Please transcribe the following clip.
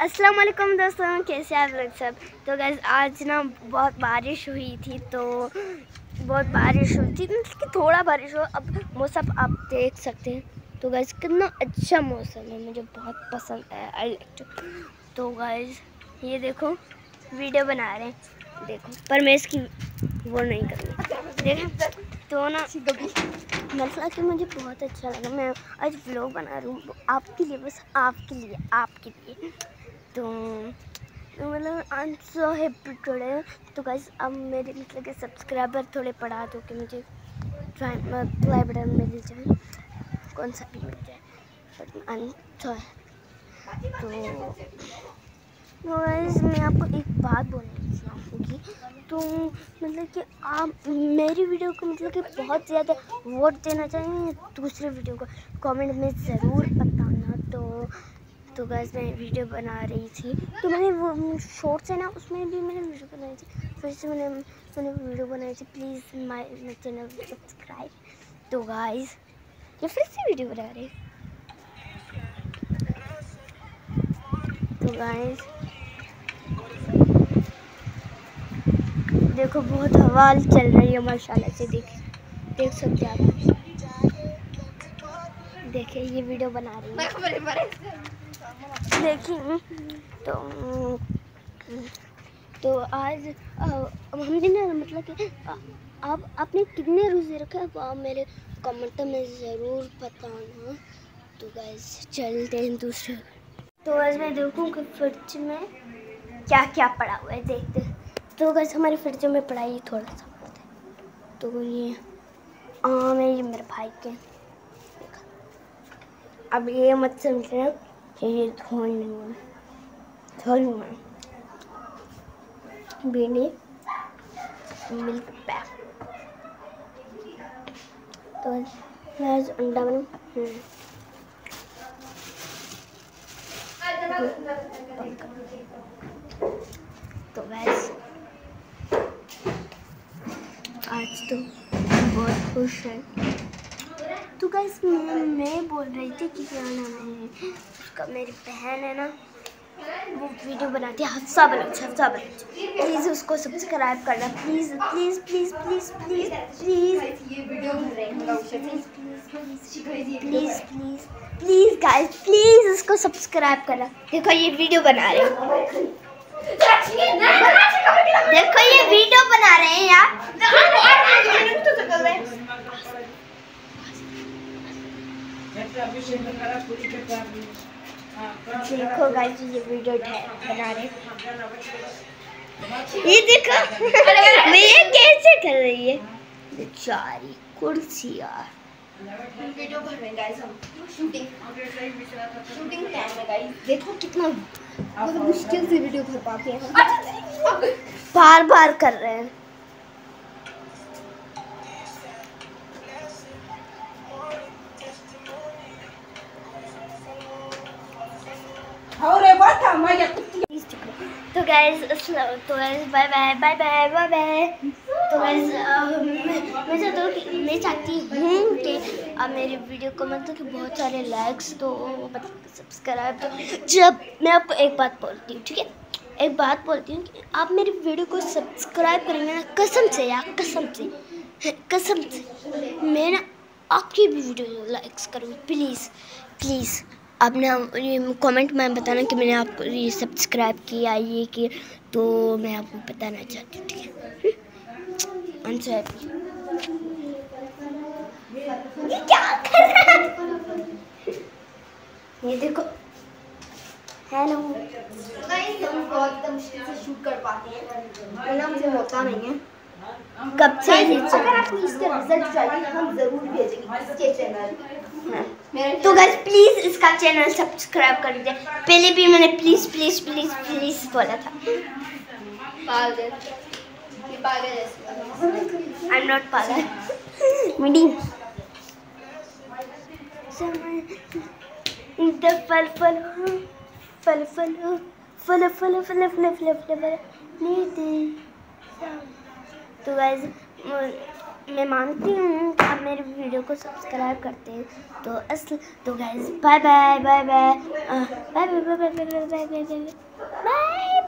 अस्सलाम वालेकुम दोस्तों, कैसे आप लोग सब। तो गाइस आज ना बहुत बारिश हुई थी, मतलब कि थोड़ा बारिश हो। अब मौसम आप देख सकते हैं। तो गाइस कितना अच्छा मौसम है, मुझे बहुत पसंद है। I like too. तो गाइस ये देखो वीडियो बना रहे हैं, देखो पर मैं इसकी वो नहीं करूँगी। देखो तो ना मतलब कि मुझे बहुत अच्छा लगा। मैं आज व्लॉग बना रही हूँ आपके लिए, बस आपके लिए। तो मतलब I am so happy today. तो गाइस अब मेरे मतलब के सब्सक्राइबर थोड़े बढ़ा दो कि मुझे प्ले बटन मिल जाए, कौन सा भी मिल जाए। बट आई एम सो तो गाइस मैं आपको एक बात बोलना चाहूँगी। तो मतलब कि आप मेरी वीडियो को मतलब कि बहुत ज़्यादा वोट देना चाहिए दूसरे वीडियो को कमेंट में ज़रूर बताना। तो गाइस मैं वीडियो बना रही थी, तो मैंने वो शॉर्ट्स है ना, उसमें भी मैंने वीडियो बनाई थी। फिर से मैंने वीडियो बनाई थी। Please my channel subscribe. तो गाइस ये फिर से वीडियो बना रही। तो गाइस देखो बहुत हवा चल रही है माशाल्लाह से, देख सकते हैं आप। देखिए ये वीडियो बना रही है, देखिए। तो आज हमने ना मतलब कि आप आपने कितने रोज़े रखे अब आप मेरे कमेंट में ज़रूर बताना। तो गाइस चलते हैं दूसरे। तो आज मैं देखूँ कि फ्रिज में क्या क्या पड़ा हुआ है, देखते हैं। तो गाइस हमारे फ्रिज में पड़ा ही थोड़ा सा। तो ये आम है, ये मेरे भाई के। अब ये मत समझना कि ये धोनी बीनी मिल्क पैक। तो मैं आज अंडा बनाऊँ। तो वैसे आज तो बहुत खुश है। तो गाइस मैं बोल रही थी कि क्या नाम है उसका, मेरी बहन है ना वो वीडियो बनाती है हफ्सा बलोच। प्लीज़ उसको सब्सक्राइब करना, please please please please please please please please please guys please उसको सब्सक्राइब करना। देखो ये वीडियो बना रहे हैं, देखो ये वीडियो बना रहे हैं यार। देखो गाइस ये वीडियो बना रहे, ये देखो मैं ये कैसे कर रही है बेचारी कुर्सी यार। वीडियो भर रहे हैं गाइस, हम शूटिंग टाइम में गाइस। देखो कितना मतलब मुश्किल से वीडियो भर पाते हैं हम, बार कर रहे हैं। तो गाइस बाय बाय। तो गाइस मैं चाहती हूँ कि आप मेरी वीडियो को मतलब कि बहुत सारे लाइक्स तो मतलब सब्सक्राइब तो। जब मैं आपको एक बात बोलती हूँ, ठीक है, एक बात बोलती हूँ कि आप मेरी वीडियो को सब्सक्राइब करेंगे ना, कसम से यार, कसम से मैं ना आपकी भी वीडियो लाइक्स करूँगी। प्लीज़ आपने ये कमेंट में बताना कि मैंने आपको ये सब्सक्राइब किया, ये कि तो मैं आपको बताना चाहती हूँ, ठीक है। I'm so happy। ये क्या कर रहा है? ये देखो हेलो गाइस, हम बहुत मुश्किल से शूट कर पाते हैं, हमसे होता नहीं है कब से। अगर आपको इसका रिजल्ट चाहिए हम जरूर भेजेंगे इसके चैनल। तो गाइस प्लीज इसका चैनल सब्सक्राइब कर दीजिए। पहले भी मैंने प्लीज बोला था। पागल, ये पागल है। आई एम नॉट पागल। मीटिंग फल। तो गाइस मैं मानती हूँ कि आप मेरे वीडियो को सब्सक्राइब करते हैं। तो guys bye bye bye bye bye bye bye bye bye bye bye bye.